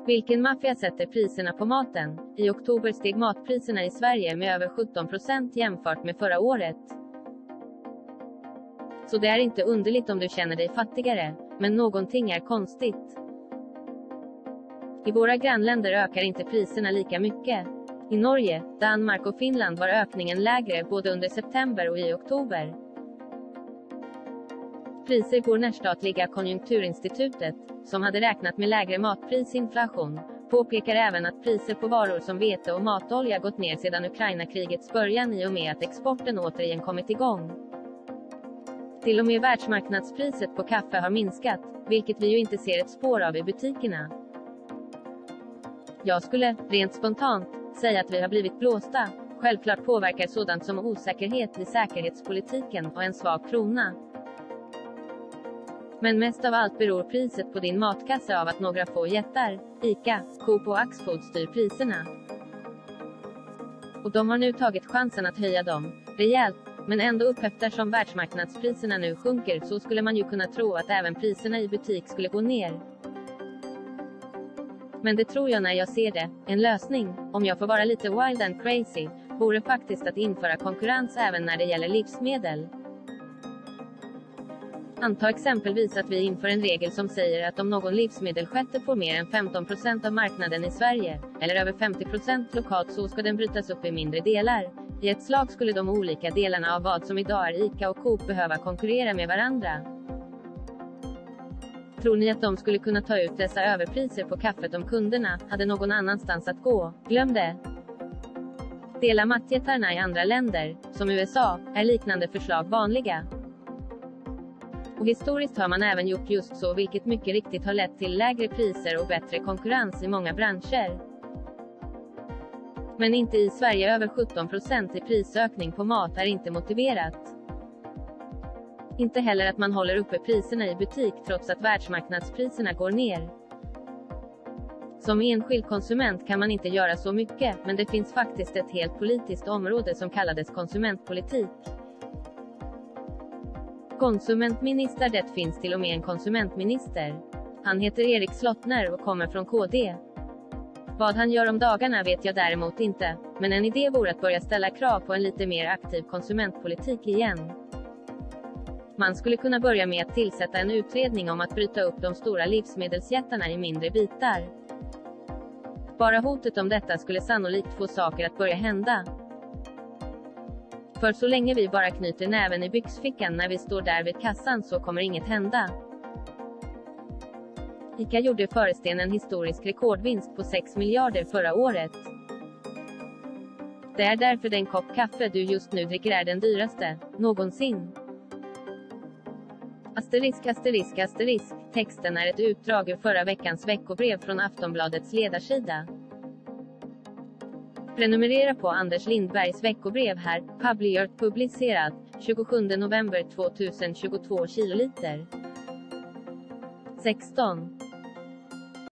Vilken maffia sätter priserna på maten? I oktober steg matpriserna i Sverige med över 17% jämfört med förra året. Så det är inte underligt om du känner dig fattigare, men någonting är konstigt. I våra grannländer ökar inte priserna lika mycket. I Norge, Danmark och Finland var ökningen lägre både under september och i oktober. Priser går närstatliga Konjunkturinstitutet, som hade räknat med lägre matprisinflation, påpekar även att priser på varor som vete och matolja gått ner sedan Ukraina-krigets början i och med att exporten återigen kommit igång. Till och med världsmarknadspriset på kaffe har minskat, vilket vi ju inte ser ett spår av i butikerna. Jag skulle, rent spontant, säga att vi har blivit blåsta. Självklart påverkar sådant som osäkerhet i säkerhetspolitiken och en svag krona. Men mest av allt beror priset på din matkasse av att några få jättar, ICA, Coop och Axfood styr priserna. Och de har nu tagit chansen att höja dem, rejält, men ändå upp eftersom världsmarknadspriserna nu sjunker så skulle man ju kunna tro att även priserna i butik skulle gå ner. Men det tror jag när jag ser det. En lösning, om jag får vara lite wild and crazy, vore faktiskt att införa konkurrens även när det gäller livsmedel. Anta exempelvis att vi inför en regel som säger att om någon livsmedelsjätte får mer än 15% av marknaden i Sverige, eller över 50% lokalt, så ska den brytas upp i mindre delar. I ett slag skulle de olika delarna av vad som idag är ICA och Coop behöva konkurrera med varandra. Tror ni att de skulle kunna ta ut dessa överpriser på kaffet om kunderna hade någon annanstans att gå? Glöm det! Dela matjättarna i andra länder, som USA, är liknande förslag vanliga. Och historiskt har man även gjort just så, vilket mycket riktigt har lett till lägre priser och bättre konkurrens i många branscher. Men inte i Sverige. Över 17% i prisökning på mat är inte motiverat. Inte heller att man håller uppe priserna i butik trots att världsmarknadspriserna går ner. Som enskild konsument kan man inte göra så mycket, men det finns faktiskt ett helt politiskt område som kallades konsumentpolitik. Konsumentminister, det finns till och med en konsumentminister. Han heter Erik Slottner och kommer från KD. Vad han gör om dagarna vet jag däremot inte, men en idé vore att börja ställa krav på en lite mer aktiv konsumentpolitik igen. Man skulle kunna börja med att tillsätta en utredning om att bryta upp de stora livsmedelsjättarna i mindre bitar. Bara hotet om detta skulle sannolikt få saker att börja hända. För så länge vi bara knyter näven i byxfickan när vi står där vid kassan så kommer inget hända. ICA gjorde förresten en historisk rekordvinst på 6 miljarder förra året. Det är därför den kopp kaffe du just nu dricker är den dyraste någonsin. Asterisk, asterisk, asterisk. Texten är ett utdrag ur förra veckans veckobrev från Aftonbladets ledarsida. Prenumerera på Anders Lindbergs veckobrev här, publicerat 27 november 2022 kiloliter. 16.